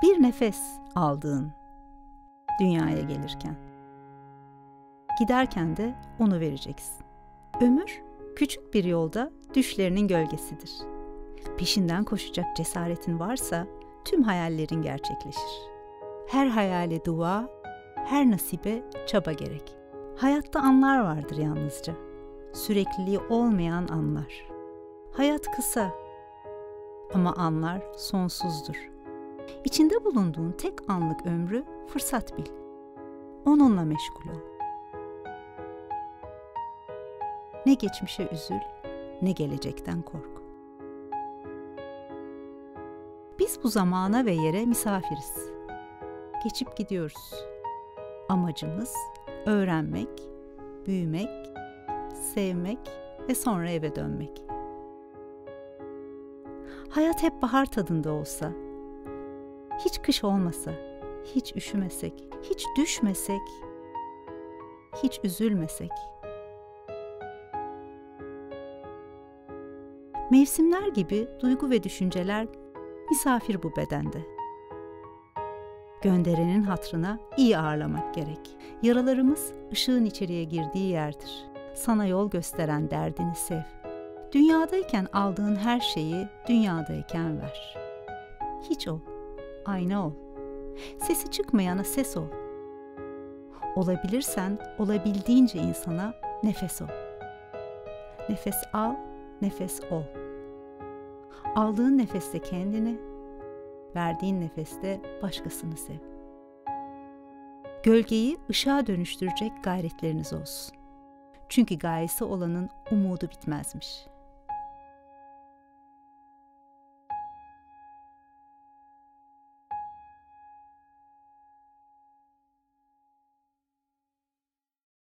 Bir nefes aldığın dünyaya gelirken. Giderken de onu vereceksin. Ömür küçük bir yolda düşlerinin gölgesidir. Peşinden koşacak cesaretin varsa tüm hayallerin gerçekleşir. Her hayale dua, her nasibe çaba gerek. Hayatta anlar vardır yalnızca. Sürekliliği olmayan anlar. Hayat kısa ama anlar sonsuzdur. İçinde bulunduğun tek anlık ömrü fırsat bil. Onunla meşgul ol. Ne geçmişe üzül, ne gelecekten kork. Biz bu zamana ve yere misafiriz. Geçip gidiyoruz. Amacımız öğrenmek, büyümek, sevmek ve sonra eve dönmek. Hayat hep bahar tadında olsa, hiç kış olmasa, hiç üşümesek, hiç düşmesek, hiç üzülmesek. Mevsimler gibi duygu ve düşünceler misafir bu bedende. Gönderenin hatırına iyi ağırlamak gerek. Yaralarımız ışığın içeriye girdiği yerdir. Sana yol gösteren derdini sev. Dünyadayken aldığın her şeyi dünyadayken ver. Hiç ol, ayna ol. Sesi çıkmayana ses ol. Olabilirsen olabildiğince insana nefes ol. Nefes al, nefes ol. Aldığın nefeste kendini, verdiğin nefeste başkasını sev. Gölgeyi ışığa dönüştürecek gayretleriniz olsun. Çünkü gayesi olanın umudu bitmezmiş.